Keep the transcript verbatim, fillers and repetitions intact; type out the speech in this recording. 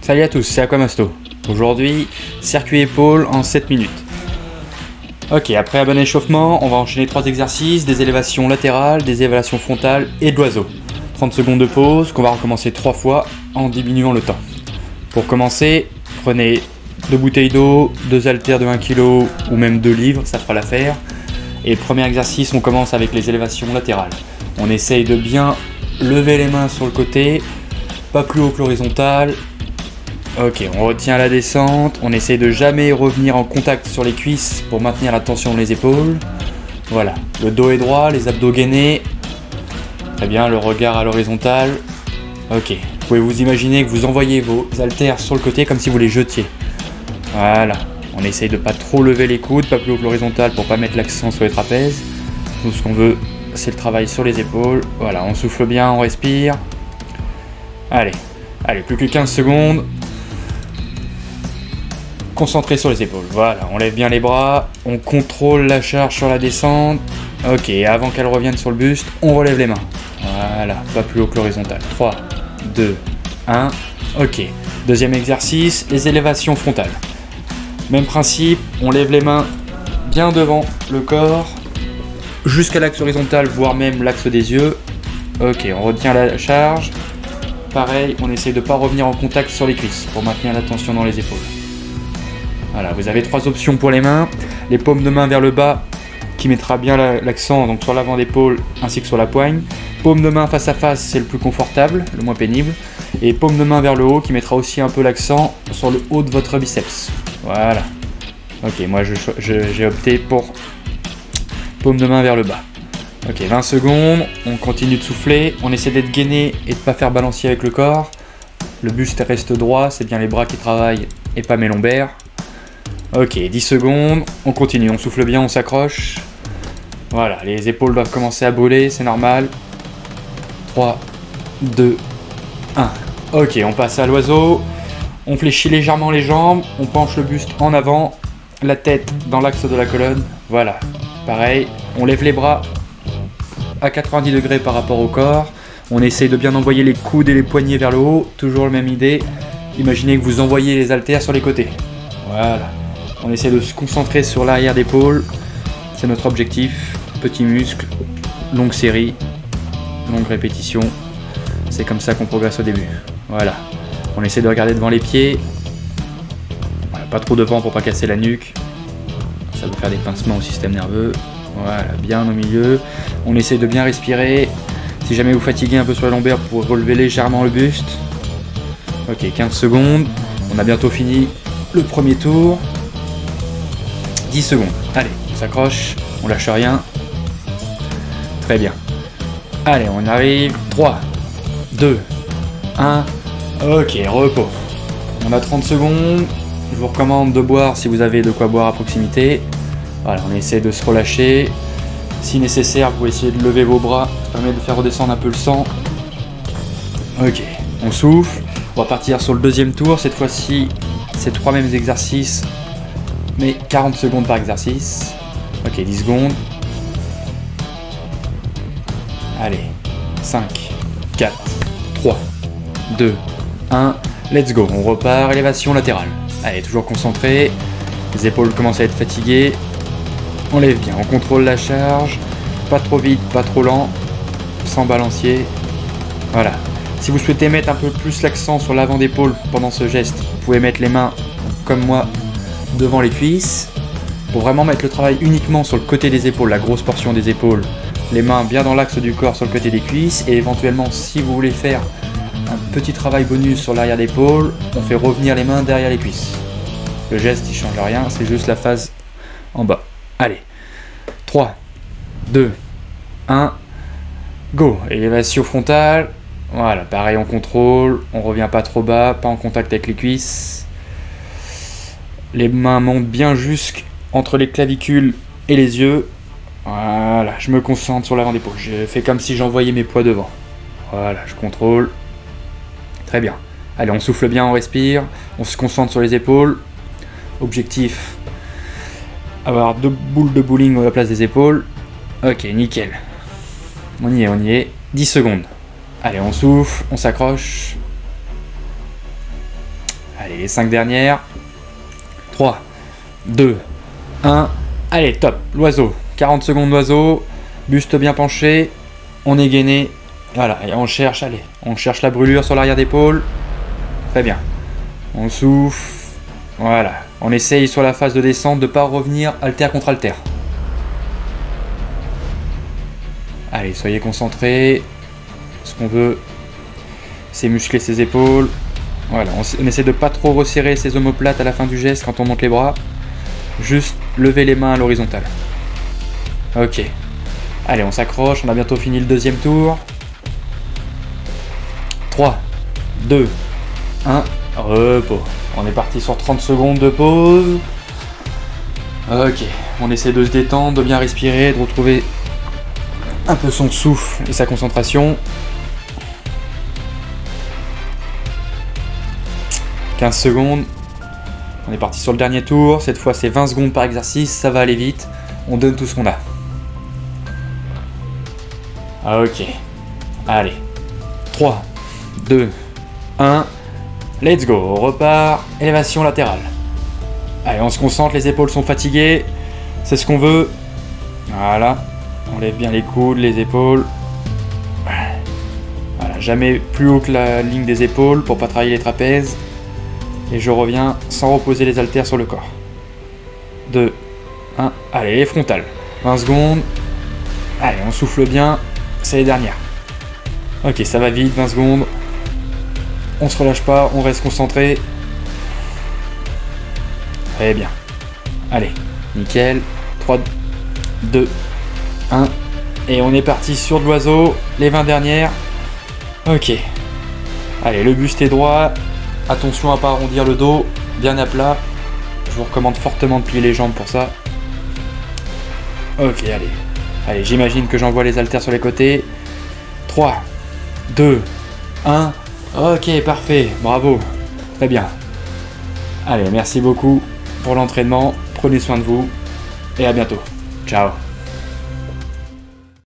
Salut à tous, c'est Aquamasto. Aujourd'hui, circuit épaule en sept minutes. Ok, après un bon échauffement, on va enchaîner trois exercices, des élévations latérales, des élévations frontales et de l'oiseau. trente secondes de pause qu'on va recommencer trois fois en diminuant le temps. Pour commencer, prenez deux bouteilles d'eau, deux haltères de un kilo ou même deux livres, ça fera l'affaire. Et premier exercice, on commence avec les élévations latérales. On essaye de bien lever les mains sur le côté, pas plus haut que l'horizontale. Ok, on retient la descente, on essaie de jamais revenir en contact sur les cuisses pour maintenir la tension dans les épaules. Voilà, le dos est droit, les abdos gainés. Très bien, le regard à l'horizontale. Ok, vous pouvez vous imaginer que vous envoyez vos haltères sur le côté comme si vous les jetiez. Voilà, on essaye de pas trop lever les coudes, pas plus haut que l'horizontale pour pas mettre l'accent sur les trapèzes. Nous, ce qu'on veut, c'est le travail sur les épaules. Voilà, on souffle bien, on respire. Allez, allez, plus que quinze secondes. Concentré sur les épaules, voilà, on lève bien les bras, on contrôle la charge sur la descente. Ok, avant qu'elle revienne sur le buste, on relève les mains. Voilà, pas plus haut que l'horizontale. trois, deux, un, ok. Deuxième exercice, les élévations frontales. Même principe, on lève les mains bien devant le corps, jusqu'à l'axe horizontal, voire même l'axe des yeux. Ok, on retient la charge. Pareil, on essaie de ne pas revenir en contact sur les cuisses pour maintenir la tension dans les épaules. Voilà, vous avez trois options pour les mains. Les paumes de main vers le bas, qui mettra bien l'accent donc sur l'avant d'épaule ainsi que sur la poigne. Paume de main face à face, c'est le plus confortable, le moins pénible. Et paume de main vers le haut, qui mettra aussi un peu l'accent sur le haut de votre biceps. Voilà. Ok, moi je, je, j'ai opté pour paume de main vers le bas. Ok, vingt secondes, on continue de souffler. On essaie d'être gainé et de ne pas faire balancier avec le corps. Le buste reste droit, c'est bien les bras qui travaillent et pas mes lombaires. Ok, dix secondes, on continue, on souffle bien, on s'accroche. Voilà, les épaules doivent commencer à brûler, c'est normal. trois, deux, un. Ok, on passe à l'oiseau. On fléchit légèrement les jambes, on penche le buste en avant, la tête dans l'axe de la colonne. Voilà, pareil, on lève les bras à quatre-vingt-dix degrés par rapport au corps. On essaye de bien envoyer les coudes et les poignets vers le haut, toujours la même idée. Imaginez que vous envoyez les haltères sur les côtés. Voilà. On essaie de se concentrer sur l'arrière d'épaule, c'est notre objectif. Petit muscle, longue série, longue répétition. C'est comme ça qu'on progresse au début. Voilà. On essaie de regarder devant les pieds. Voilà, pas trop devant pour pas casser la nuque. Ça peut faire des pincements au système nerveux. Voilà, bien au milieu. On essaie de bien respirer. Si jamais vous fatiguez un peu sur la lombaire, vous pouvez relever légèrement le buste. Ok, quinze secondes. On a bientôt fini le premier tour. dix secondes. Allez, on s'accroche, on lâche rien. Très bien. Allez, on arrive. trois, deux, un. Ok, repos. On a trente secondes. Je vous recommande de boire si vous avez de quoi boire à proximité. Voilà, on essaie de se relâcher. Si nécessaire, vous pouvez essayer de lever vos bras. Ça permet de faire redescendre un peu le sang. Ok, on souffle. On va partir sur le deuxième tour. Cette fois-ci, ces trois mêmes exercices, mais quarante secondes par exercice. Ok, dix secondes. Allez, cinq, quatre, trois, deux, un. Let's go, on repart, élévation latérale. Allez, toujours concentré. Les épaules commencent à être fatiguées. On lève bien, on contrôle la charge. Pas trop vite, pas trop lent. Sans balancier. Voilà. Si vous souhaitez mettre un peu plus l'accent sur l'avant d'épaule pendant ce geste, vous pouvez mettre les mains, comme moi, devant les cuisses, pour vraiment mettre le travail uniquement sur le côté des épaules, la grosse portion des épaules, les mains bien dans l'axe du corps sur le côté des cuisses, et éventuellement si vous voulez faire un petit travail bonus sur l'arrière d'épaule, on fait revenir les mains derrière les cuisses. Le geste il change rien, c'est juste la phase en bas. Allez, trois, deux, un, go, élévation frontale. Voilà, pareil on contrôle, on revient pas trop bas, pas en contact avec les cuisses. Les mains montent bien jusqu'entre les clavicules et les yeux. Voilà, je me concentre sur l'avant d'épaule. Je fais comme si j'envoyais mes poids devant. Voilà, je contrôle. Très bien. Allez, on souffle bien, on respire. On se concentre sur les épaules. Objectif, avoir deux boules de bowling à la place des épaules. Ok, nickel. On y est, on y est. dix secondes. Allez, on souffle, on s'accroche. Allez, les cinq dernières. trois, deux, un. Allez, top. L'oiseau. quarante secondes d'oiseau. Buste bien penché. On est gainé. Voilà, et on cherche, allez. On cherche la brûlure sur l'arrière d'épaule. Très bien. On souffle. Voilà. On essaye sur la phase de descente de ne pas revenir haltère contre haltère. Allez, soyez concentrés. Ce qu'on veut, c'est muscler ses épaules. Voilà, on, on essaie de pas trop resserrer ses omoplates à la fin du geste quand on monte les bras. Juste lever les mains à l'horizontale. Ok. Allez, on s'accroche, on a bientôt fini le deuxième tour. trois, deux, un, repos. On est parti sur trente secondes de pause. Ok, on essaie de se détendre, de bien respirer, de retrouver un peu son souffle et sa concentration. quinze secondes. On est parti sur le dernier tour. Cette fois, c'est vingt secondes par exercice. Ça va aller vite. On donne tout ce qu'on a. Ok. Allez. trois, deux, un. Let's go. On repart. Élévation latérale. Allez, on se concentre. Les épaules sont fatiguées. C'est ce qu'on veut. Voilà. On lève bien les coudes, les épaules. Voilà. Jamais plus haut que la ligne des épaules pour pas travailler les trapèzes. Et je reviens sans reposer les haltères sur le corps. deux, un, allez, les frontales. vingt secondes. Allez, on souffle bien. C'est les dernières. Ok, ça va vite, vingt secondes. On se relâche pas, on reste concentré. Très bien. Allez, nickel. trois, deux, un. Et on est parti sur de l'oiseau. Les vingt dernières. Ok. Allez, le buste est droit. Attention à pas arrondir le dos, bien à plat. Je vous recommande fortement de plier les jambes pour ça. Ok, allez. Allez, j'imagine que j'envoie les haltères sur les côtés. trois, deux, un. Ok, parfait, bravo. Très bien. Allez, merci beaucoup pour l'entraînement. Prenez soin de vous et à bientôt. Ciao.